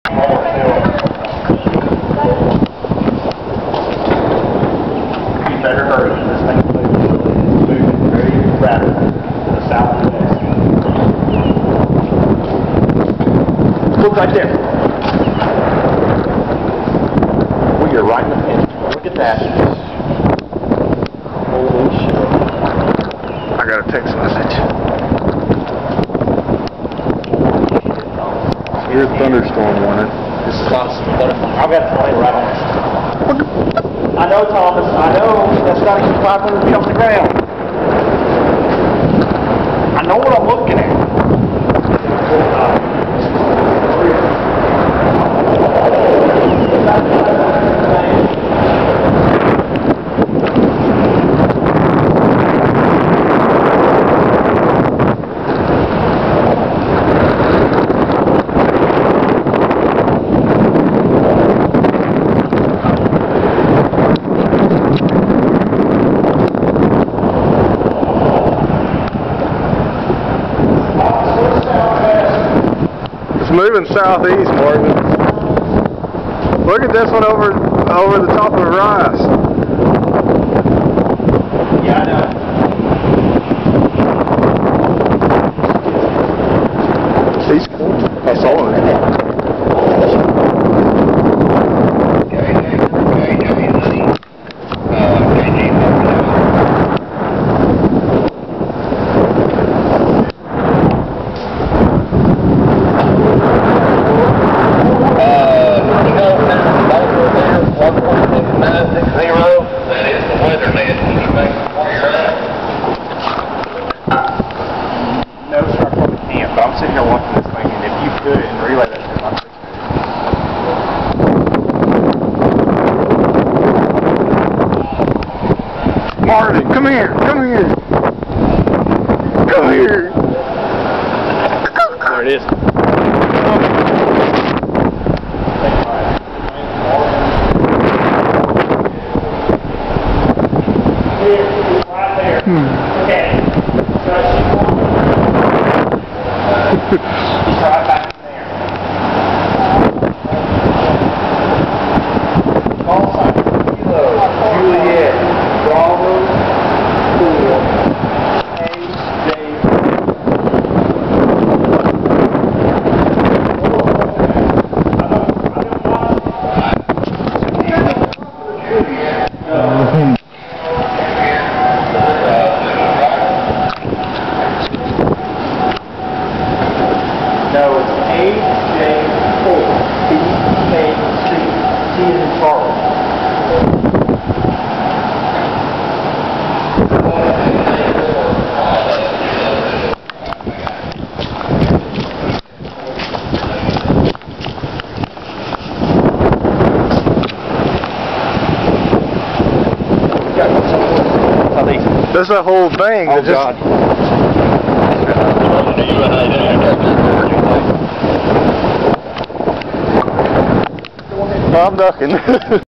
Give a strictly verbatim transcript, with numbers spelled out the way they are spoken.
You better hurry. This thing's moving very rapidly to the south and west. Look right there. We are right in the pinch. Look at that. Holy shit. I got a text message. Here's thunderstorm warning. This is awesome. I've got the plane right on it. I know, Thomas. I know. That's not even five hundred feet off the ground. I know what I'm looking at. It's moving southeast, Marvin. Look at this one over over the top of the rise. Yeah, I know. He's cool. I saw him. No, sir, I probably can't, but I'm sitting here watching this thing, and if you could and relay that to my picture. Marvin, come here, come here. Come here. There it is. Right there. Hmm. Okay. He's right back in there. Call sign Kilo Juliet Bravo four A J. No, it's A J four B K C. C is in Charles. That's a whole thing. Oh, that just, God. I'm ducking.